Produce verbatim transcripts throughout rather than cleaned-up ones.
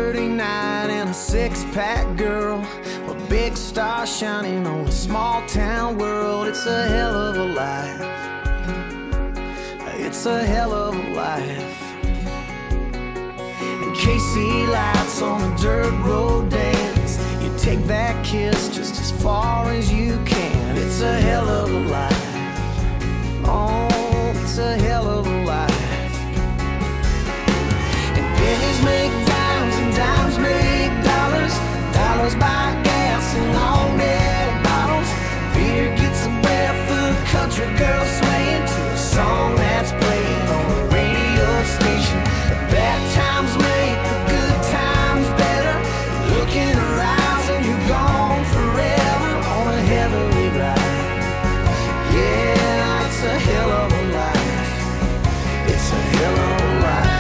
dirty night and a six-pack girl, a big star shining on a small-town world. It's a hell of a life. It's a hell of a life. And K C lights on a dirt road dance. You take that kiss just as far as you can. It's a hell of a life. Oh, it's a hell of a life. And pennies make dimes and dimes make dollars. Dollars buy gas and long-neck bottles. Beer gets a barefoot country girl swaying to a song that's playing on the radio station. The bad times make the good times better. You look in her eyes and you're gone forever on a heavenly ride. Yeah, it's a hell of a life. It's a hell of a life.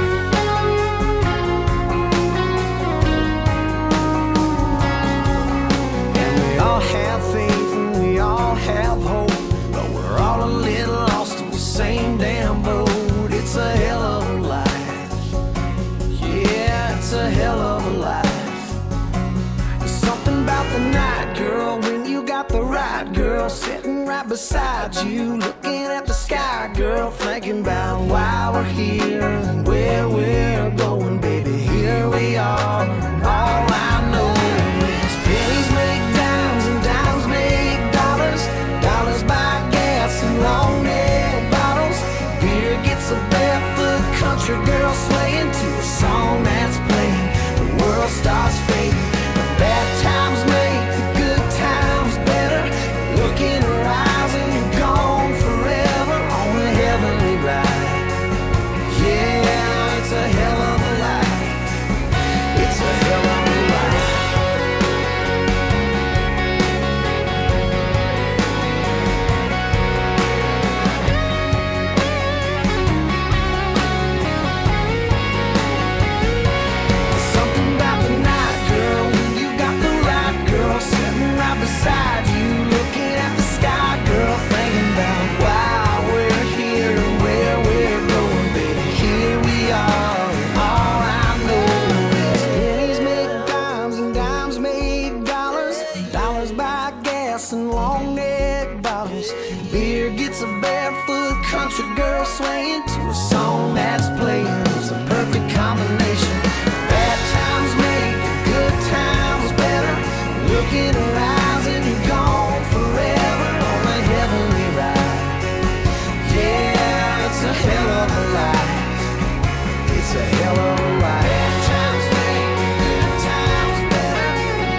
And we all have faith and we all have hope, but we're all a little lost in the same damn boat. It's a hell of a life. Yeah, it's a hell of a life. There's something about the night, girl, when you got the right girl sitting right beside you, looking at the sky, girl, thinking about why we're here and where we're going, baby. Here we are, and all I know is pennies make dimes and dimes make dollars. Dollars buy gas and long-neck bottles. Beer gets a barefoot country girl swaying to a song that's playing. The world starts fading. The bad times make the good times better. Look in her eyes and you're gone forever on a heavenly ride. Yeah, it's a hell of a life. It's a hell of a life. Something about the night, girl, when you got the right girl sitting right beside you, looking at the sky, girl, thinking about why we're here and where we're going, baby. Here we are, and all I know is pennies make dimes and dimes make dollars. Dollars buy gas and long-neck bottles. Beer gets a barefoot country girl swaying to a song that's playing. It's a perfect combination. Bad times make the good times better. Look in her eyes and you're gone forever on a heavenly ride. Yeah, it's a hell of a life. It's a hell of a life. Bad times make the good times better.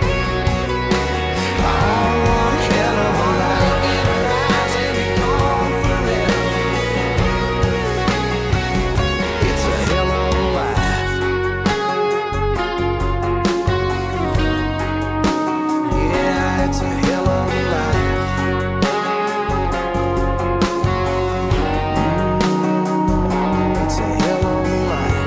Oh, one hell of a life. Look in her eyes and you're gone forever. It's a hell of a life. Yeah, it's a hell of a life. Mm, it's a hell of a life.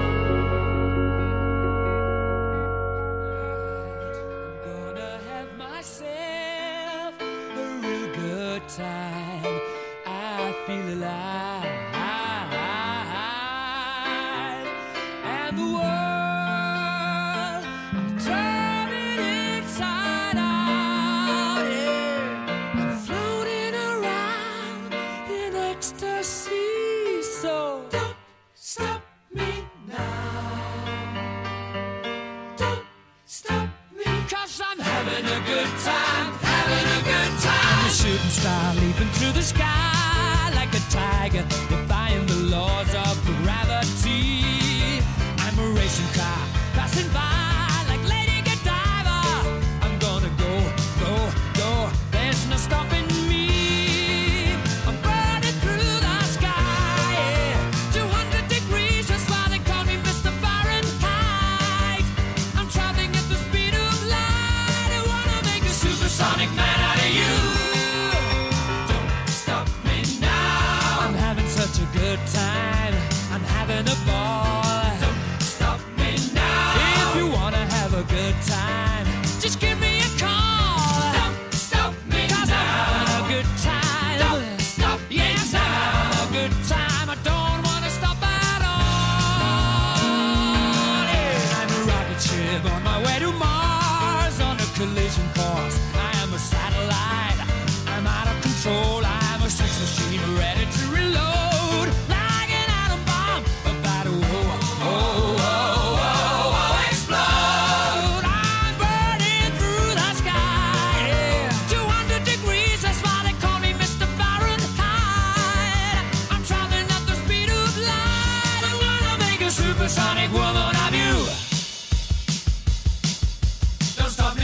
I'm gonna have myself a real good time. I feel alive, and the world, I'm turning inside out. Yeah, I'm floating around in ecstasy. So don't stop me now. Don't stop me, 'cause I'm having a good time, having a good time. I'm a shooting star leaping through the sky like a tiger, defying the laws of gravity. I'm a racing car passing by like Lady Godiva. I'm gonna go, go, go. There's no stopping me. I'm burning through the sky, yeah. two hundred degrees, that's why they call me Mister Fahrenheit. I'm traveling at the speed of light. I wanna make a supersonic man out of you. Don't stop me now. I'm having such a good time. I'm having a ball. Don't stop me now. If you wanna have a good time, just give me a call. Don't stop me 'cause now. I'm having a good time. Don't stop me yes, now. I'm having a good time. I don't wanna stop at all. Yeah, I'm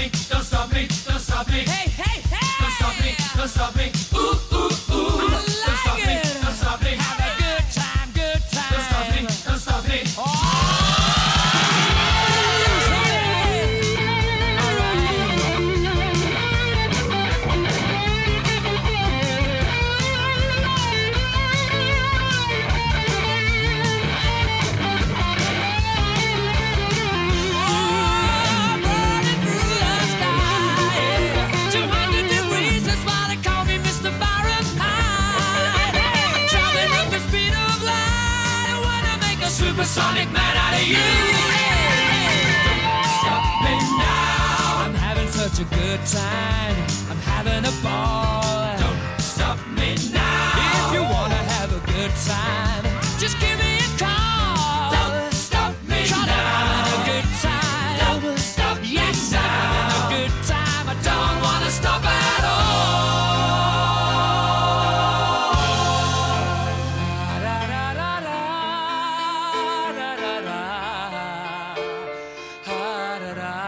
me, don't stop me, don't stop me. Hey, hey, hey! Don't stop me, don't stop me. Ooh, ooh, ooh. I like don't stop it. me, don't stop me. Have a good time, good time. Don't stop me, don't stop me. Oh! Supersonic man out of you. Don't stop me now. I'm having such a good time. I'm having a ball. Don't stop me now. If you wanna have a good time, just give me a call. Don't stop me now. I'm having a good time. Don't stop me yes, now. I'm having a good time. I don't wanna stop at all. Da, da, da.